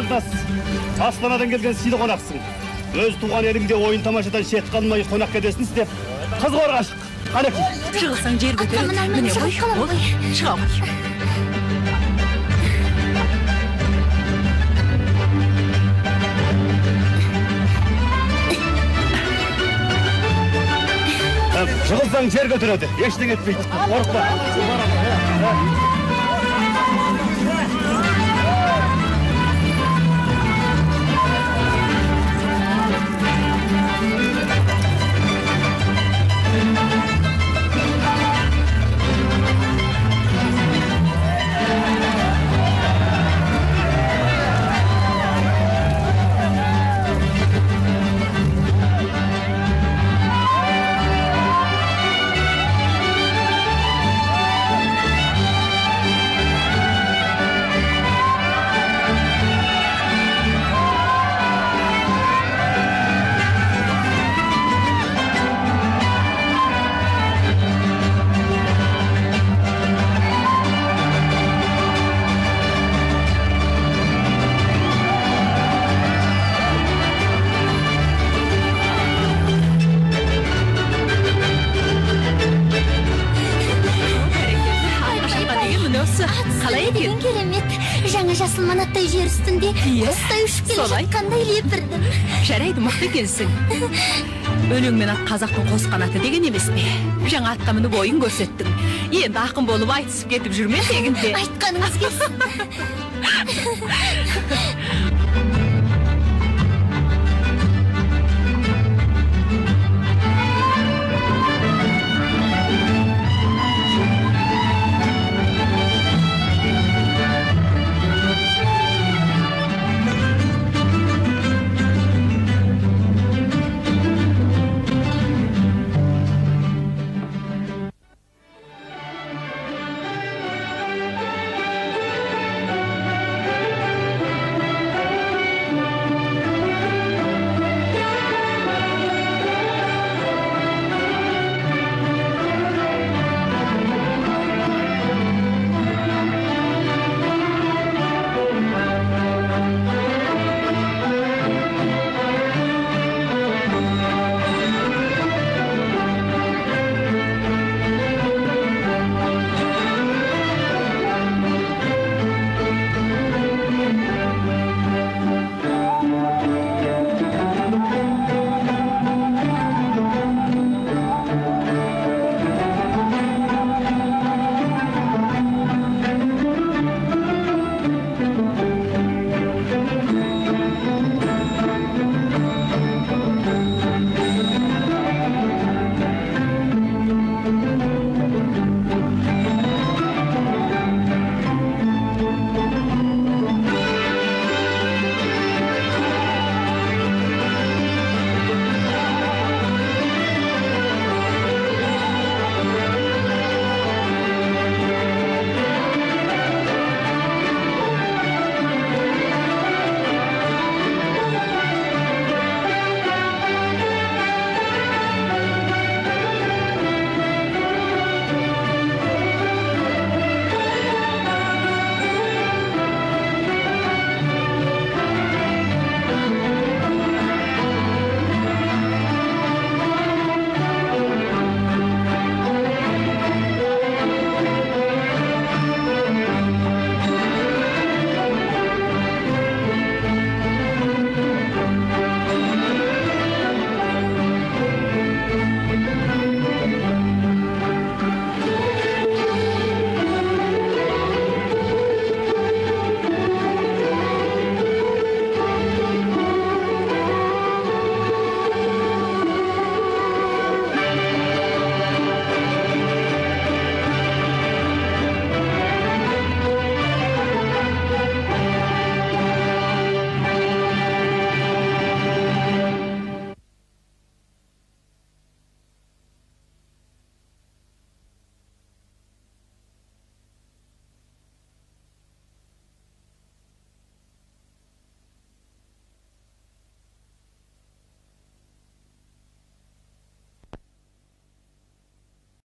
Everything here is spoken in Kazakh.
Жолдас, Астанадан келген сыйлы қонақсың. Өз туған еліңде ойын тамашадан шет қалмай қонақ кедесін істеп, қыз қорғашық. Қанекей. Шығылсаң жер көтереді. Міне ғой, ол шыға ғой. Шығылсаң жер көтереді, ештеңе етпейді. Қорықпа. Жасыл манаттай жер үстінде құстай ұшып келе жатқандай лепірдім. Жарайды, мықты екенсің. Өлең мен ат қазақтың қос қанаты деген емес пе? Жаңа атқа мініп ойын көрсеттің. Енді ақын болып айтысып кетіп жүрме тегінде. Айтқаныңыз келсін.